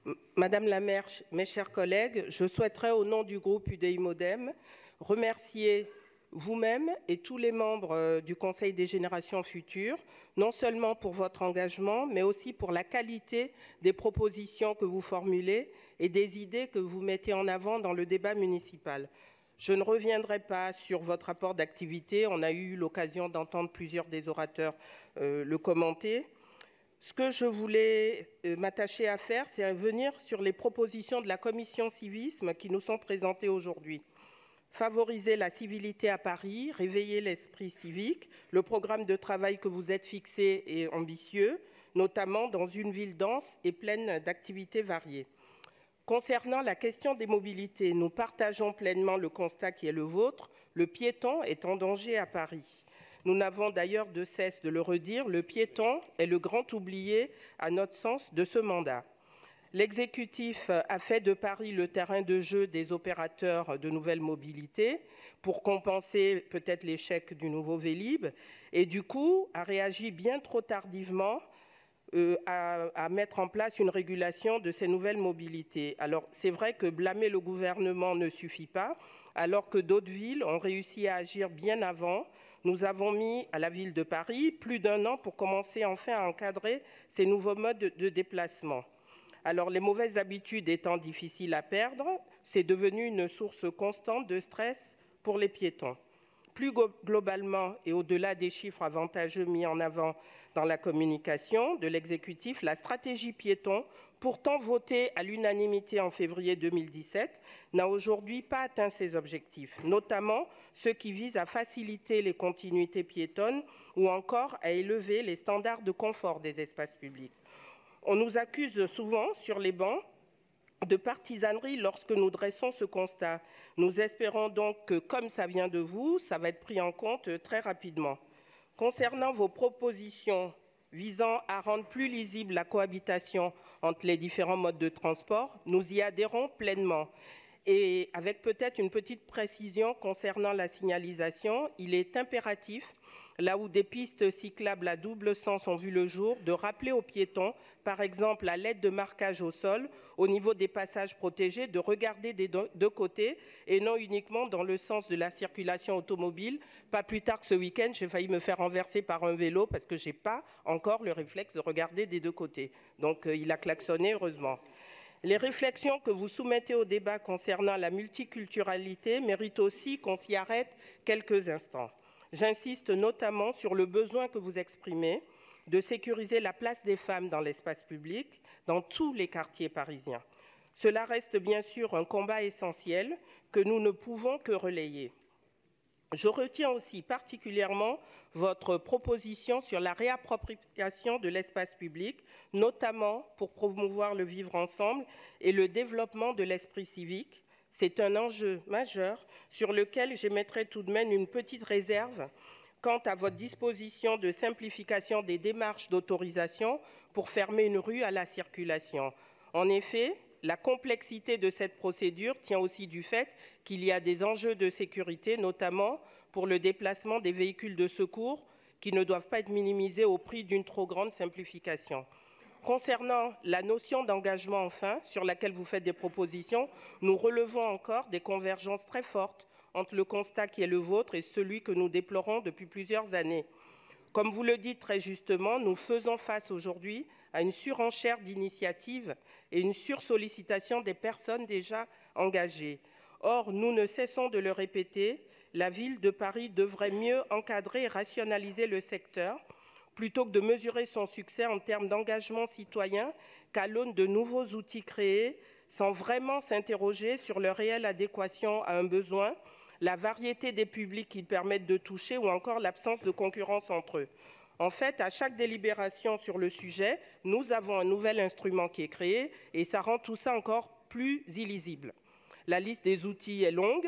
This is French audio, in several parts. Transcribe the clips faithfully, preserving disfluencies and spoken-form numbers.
Madame la maire, mes chers collègues, je souhaiterais au nom du groupe U D I Modem remercier vous-même et tous les membres du Conseil des générations futures, non seulement pour votre engagement, mais aussi pour la qualité des propositions que vous formulez et des idées que vous mettez en avant dans le débat municipal. Je ne reviendrai pas sur votre rapport d'activité, on a eu l'occasion d'entendre plusieurs des orateurs euh, le commenter. Ce que je voulais m'attacher à faire, c'est revenir sur les propositions de la commission civisme qui nous sont présentées aujourd'hui. Favoriser la civilité à Paris, réveiller l'esprit civique, le programme de travail que vous êtes fixé est ambitieux, notamment dans une ville dense et pleine d'activités variées. Concernant la question des mobilités, nous partageons pleinement le constat qui est le vôtre. Le piéton est en danger à Paris. Nous n'avons d'ailleurs de cesse de le redire, le piéton est le grand oublié, à notre sens, de ce mandat. L'exécutif a fait de Paris le terrain de jeu des opérateurs de nouvelles mobilités pour compenser peut-être l'échec du nouveau Vélib et du coup a réagi bien trop tardivement euh, à, à mettre en place une régulation de ces nouvelles mobilités. Alors c'est vrai que blâmer le gouvernement ne suffit pas, alors que d'autres villes ont réussi à agir bien avant. Nous avons mis à la ville de Paris plus d'un an pour commencer enfin à encadrer ces nouveaux modes de, de déplacement. Alors les mauvaises habitudes étant difficiles à perdre, c'est devenu une source constante de stress pour les piétons. Plus globalement et au-delà des chiffres avantageux mis en avant dans la communication de l'exécutif, la stratégie piéton, pourtant votée à l'unanimité en février deux mille dix-sept, n'a aujourd'hui pas atteint ses objectifs, notamment ceux qui visent à faciliter les continuités piétonnes ou encore à élever les standards de confort des espaces publics. On nous accuse souvent sur les bancs de partisanerie lorsque nous dressons ce constat. Nous espérons donc que, comme ça vient de vous, ça va être pris en compte très rapidement. Concernant vos propositions visant à rendre plus lisible la cohabitation entre les différents modes de transport, nous y adhérons pleinement. Et avec peut-être une petite précision concernant la signalisation, il est impératif, là où des pistes cyclables à double sens ont vu le jour, de rappeler aux piétons, par exemple à l'aide de marquage au sol, au niveau des passages protégés, de regarder des deux côtés et non uniquement dans le sens de la circulation automobile. Pas plus tard que ce week-end, j'ai failli me faire renverser par un vélo parce que je n'ai pas encore le réflexe de regarder des deux côtés. Donc euh, il a klaxonné, heureusement. Les réflexions que vous soumettez au débat concernant la multiculturalité méritent aussi qu'on s'y arrête quelques instants. J'insiste notamment sur le besoin que vous exprimez de sécuriser la place des femmes dans l'espace public, dans tous les quartiers parisiens. Cela reste bien sûr un combat essentiel que nous ne pouvons que relayer. Je retiens aussi particulièrement votre proposition sur la réappropriation de l'espace public, notamment pour promouvoir le vivre ensemble et le développement de l'esprit civique. C'est un enjeu majeur sur lequel j'émettrai tout de même une petite réserve quant à votre disposition de simplification des démarches d'autorisation pour fermer une rue à la circulation. En effet, la complexité de cette procédure tient aussi du fait qu'il y a des enjeux de sécurité, notamment pour le déplacement des véhicules de secours qui ne doivent pas être minimisés au prix d'une trop grande simplification. Concernant la notion d'engagement, enfin, sur laquelle vous faites des propositions, nous relevons encore des convergences très fortes entre le constat qui est le vôtre et celui que nous déplorons depuis plusieurs années. Comme vous le dites très justement, nous faisons face aujourd'hui à une surenchère d'initiatives et une sursollicitation des personnes déjà engagées. Or, nous ne cessons de le répéter, la ville de Paris devrait mieux encadrer et rationaliser le secteur plutôt que de mesurer son succès en termes d'engagement citoyen qu'à l'aune de nouveaux outils créés sans vraiment s'interroger sur leur réelle adéquation à un besoin, la variété des publics qu'ils permettent de toucher ou encore l'absence de concurrence entre eux. En fait, à chaque délibération sur le sujet, nous avons un nouvel instrument qui est créé et ça rend tout ça encore plus illisible. La liste des outils est longue,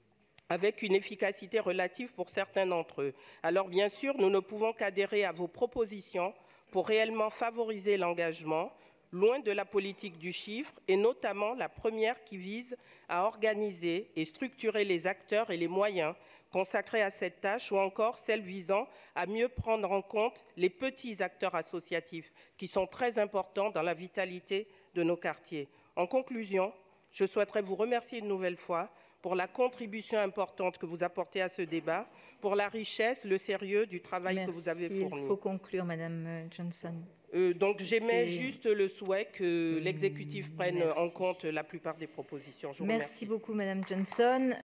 avec une efficacité relative pour certains d'entre eux. Alors bien sûr, nous ne pouvons qu'adhérer à vos propositions pour réellement favoriser l'engagement, loin de la politique du chiffre, et notamment la première qui vise à organiser et structurer les acteurs et les moyens consacrés à cette tâche, ou encore celle visant à mieux prendre en compte les petits acteurs associatifs, qui sont très importants dans la vitalité de nos quartiers. En conclusion, je souhaiterais vous remercier une nouvelle fois pour la contribution importante que vous apportez à ce débat, pour la richesse, le sérieux du travail Merci. que vous avez fourni. Il faut conclure, Madame Johnson. Euh, donc j'émets C'est- juste le souhait que l'exécutif prenne Merci. en compte la plupart des propositions. Je vous Merci remercie. beaucoup, Madame Johnson.